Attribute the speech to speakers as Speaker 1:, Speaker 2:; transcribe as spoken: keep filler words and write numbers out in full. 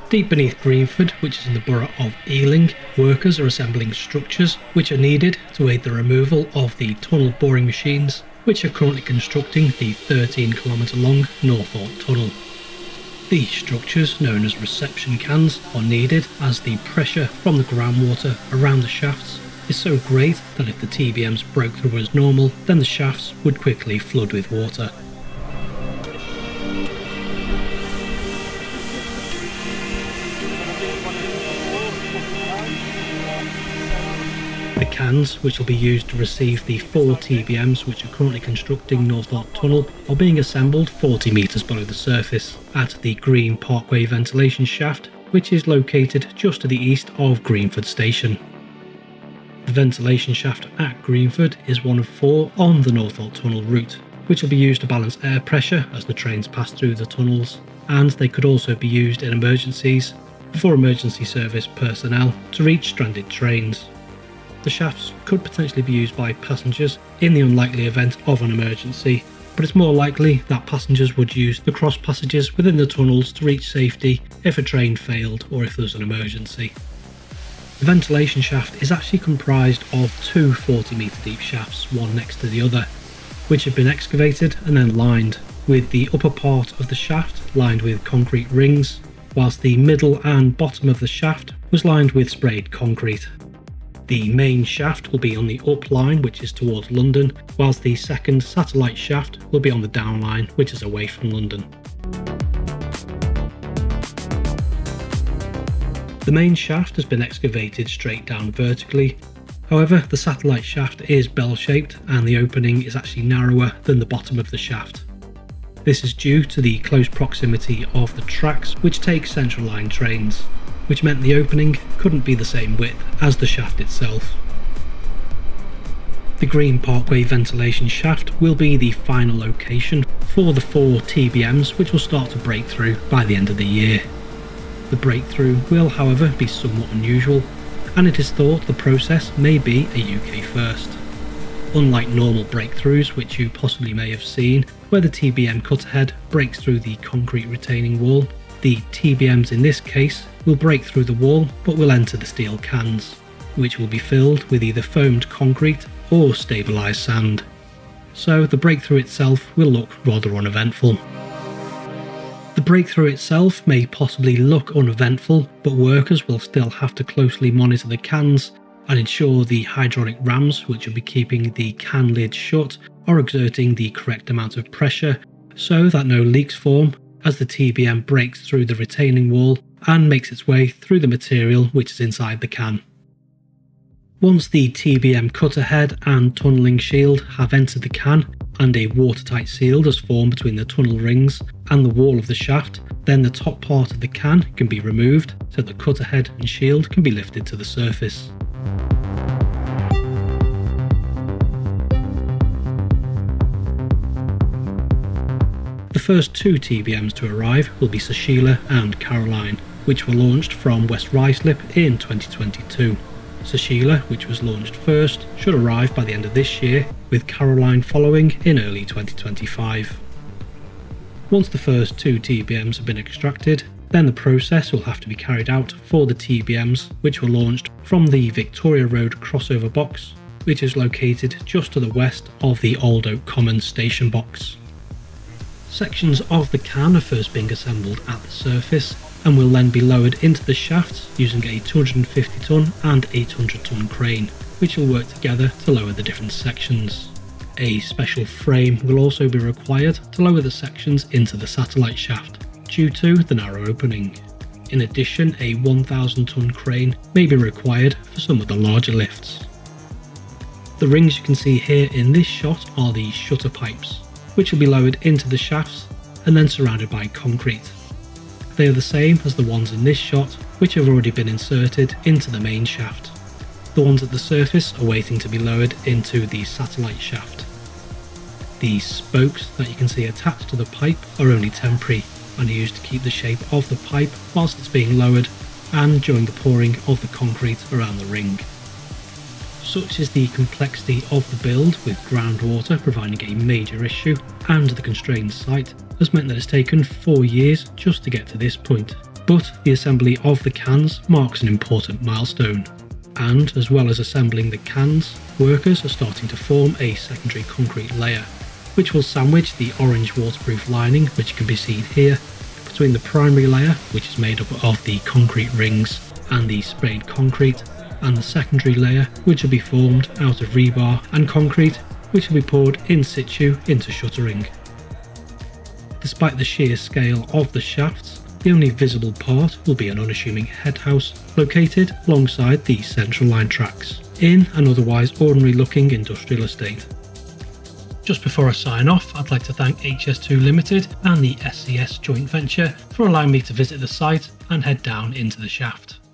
Speaker 1: Deep beneath Greenford, which is in the borough of Ealing, workers are assembling structures which are needed to aid the removal of the tunnel boring machines which are currently constructing the thirteen kilometre long Northolt Tunnel. These structures, known as reception cans, are needed as the pressure from the groundwater around the shafts is so great that if the T B Ms broke through as normal, then the shafts would quickly flood with water. The cans, which will be used to receive the four T B Ms which are currently constructing Northolt Tunnel, are being assembled forty metres below the surface at the Green Parkway ventilation shaft, which is located just to the east of Greenford Station. The ventilation shaft at Greenford is one of four on the Northolt Tunnel route, which will be used to balance air pressure as the trains pass through the tunnels, and they could also be used in emergencies for emergency service personnel to reach stranded trains. The shafts could potentially be used by passengers in the unlikely event of an emergency, but it's more likely that passengers would use the cross passages within the tunnels to reach safety if a train failed or if there's an emergency. The ventilation shaft is actually comprised of two forty metre deep shafts, one next to the other, which have been excavated and then lined, with the upper part of the shaft lined with concrete rings, whilst the middle and bottom of the shaft was lined with sprayed concrete. The main shaft will be on the up line, which is towards London, whilst the second satellite shaft will be on the down line, which is away from London. The main shaft has been excavated straight down vertically, however the satellite shaft is bell-shaped and the opening is actually narrower than the bottom of the shaft. This is due to the close proximity of the tracks which take central line trains, which meant the opening couldn't be the same width as the shaft itself. The Green Parkway ventilation shaft will be the final location for the four T B Ms which will start to break through by the end of the year. The breakthrough will, however, be somewhat unusual, and it is thought the process may be a U K first. Unlike normal breakthroughs which you possibly may have seen, where the T B M cutterhead breaks through the concrete retaining wall, the T B Ms in this case will break through the wall but will enter the steel cans, which will be filled with either foamed concrete or stabilised sand. So the breakthrough itself will look rather uneventful. The breakthrough itself may possibly look uneventful, but workers will still have to closely monitor the cans and ensure the hydraulic rams, which will be keeping the can lid shut, are exerting the correct amount of pressure so that no leaks form as the T B M breaks through the retaining wall and makes its way through the material which is inside the can. Once the T B M cutter head and tunnelling shield have entered the can and a watertight seal has formed between the tunnel rings and the wall of the shaft, then the top part of the can can be removed so the cutter head and shield can be lifted to the surface. The first two T B Ms to arrive will be Shushila and Caroline, which were launched from West Ruislip in twenty twenty-two. Shushila, which was launched first, should arrive by the end of this year, with Caroline following in early twenty twenty-five. Once the first two T B Ms have been extracted, then the process will have to be carried out for the T B Ms which were launched from the Victoria Road crossover box, which is located just to the west of the Old Oak Common station box. Sections of the can are first being assembled at the surface and will then be lowered into the shafts using a two hundred fifty ton and eight hundred ton crane, which will work together to lower the different sections. A special frame will also be required to lower the sections into the satellite shaft, due to the narrow opening. In addition, a one thousand ton crane may be required for some of the larger lifts. The rings you can see here in this shot are the shutter pipes, which will be lowered into the shafts and then surrounded by concrete. They are the same as the ones in this shot, which have already been inserted into the main shaft. The ones at the surface are waiting to be lowered into the satellite shaft. The spokes that you can see attached to the pipe are only temporary and are used to keep the shape of the pipe whilst it's being lowered and during the pouring of the concrete around the ring. Such is the complexity of the build, with groundwater providing a major issue, and the constrained site has meant that it's taken four years just to get to this point, but the assembly of the cans marks an important milestone. And as well as assembling the cans, workers are starting to form a secondary concrete layer, which will sandwich the orange waterproof lining, which can be seen here, between the primary layer, which is made up of the concrete rings and the sprayed concrete, and the secondary layer, which will be formed out of rebar and concrete, which will be poured in situ into shuttering. Despite the sheer scale of the shafts, the only visible part will be an unassuming head house located alongside the central line tracks, in an otherwise ordinary looking industrial estate. Just before I sign off, I'd like to thank H S two Limited and the S C S joint venture for allowing me to visit the site and head down into the shaft.